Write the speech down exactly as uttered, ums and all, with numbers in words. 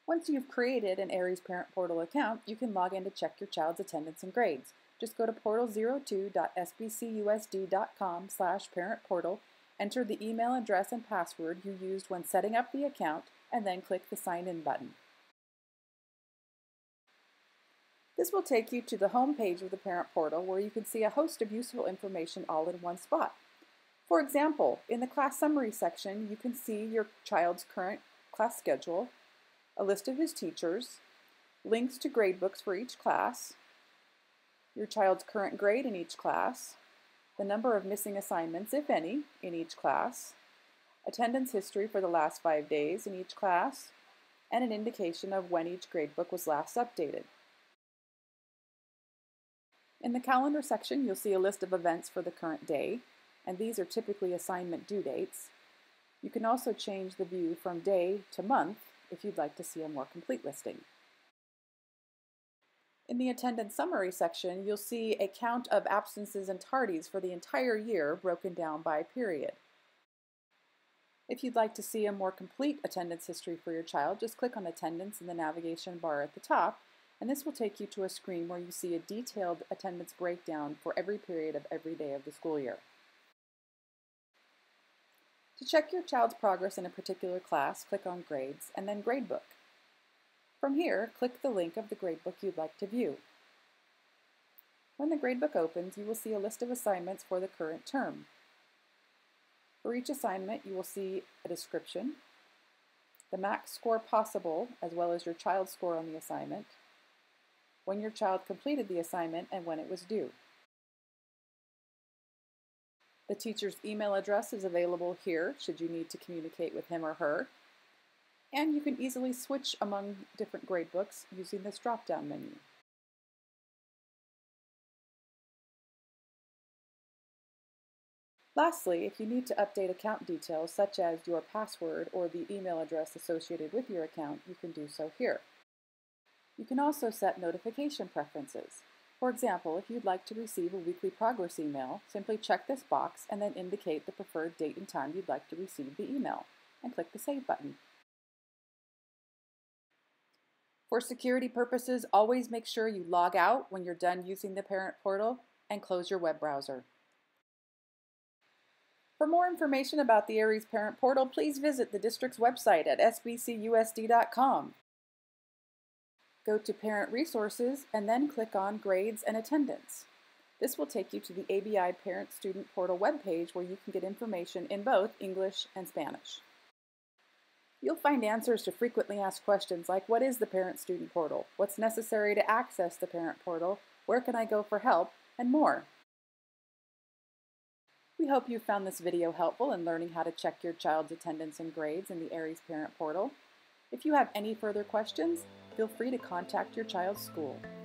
Once you've created an Aeries Parent Portal account, you can log in to check your child's attendance and grades. Just go to portal zero two dot S B C U S D dot com slash parent portal, enter the email address and password you used when setting up the account, and then click the Sign In button. This will take you to the home page of the Parent Portal, where you can see a host of useful information all in one spot. For example, in the class summary section, you can see your child's current class schedule, a list of his teachers, links to gradebooks for each class, your child's current grade in each class, the number of missing assignments, if any, in each class, attendance history for the last five days in each class, and an indication of when each gradebook was last updated. In the calendar section, you'll see a list of events for the current day, and these are typically assignment due dates. You can also change the view from day to month if you'd like to see a more complete listing. In the attendance summary section, you'll see a count of absences and tardies for the entire year broken down by period. If you'd like to see a more complete attendance history for your child, just click on Attendance in the navigation bar at the top, and this will take you to a screen where you see a detailed attendance breakdown for every period of every day of the school year. To check your child's progress in a particular class, click on Grades and then Gradebook. From here, click the link of the gradebook you'd like to view. When the gradebook opens, you will see a list of assignments for the current term. For each assignment, you will see a description, the max score possible, as well as your child's score on the assignment, when your child completed the assignment, and when it was due. The teacher's email address is available here should you need to communicate with him or her, and you can easily switch among different gradebooks using this drop-down menu. Lastly, if you need to update account details such as your password or the email address associated with your account, you can do so here. You can also set notification preferences. For example, if you'd like to receive a weekly progress email, simply check this box and then indicate the preferred date and time you'd like to receive the email, and click the Save button. For security purposes, always make sure you log out when you're done using the Parent Portal and close your web browser. For more information about the Aeries Parent Portal, please visit the district's website at S B C U S D dot com. Go to Parent Resources and then click on Grades and Attendance. This will take you to the A B I Parent Student Portal webpage where you can get information in both English and Spanish. You'll find answers to frequently asked questions like, what is the Parent Student Portal? What's necessary to access the Parent Portal? Where can I go for help? And more. We hope you found this video helpful in learning how to check your child's attendance and grades in the Aeries Parent Portal. If you have any further questions, feel free to contact your child's school.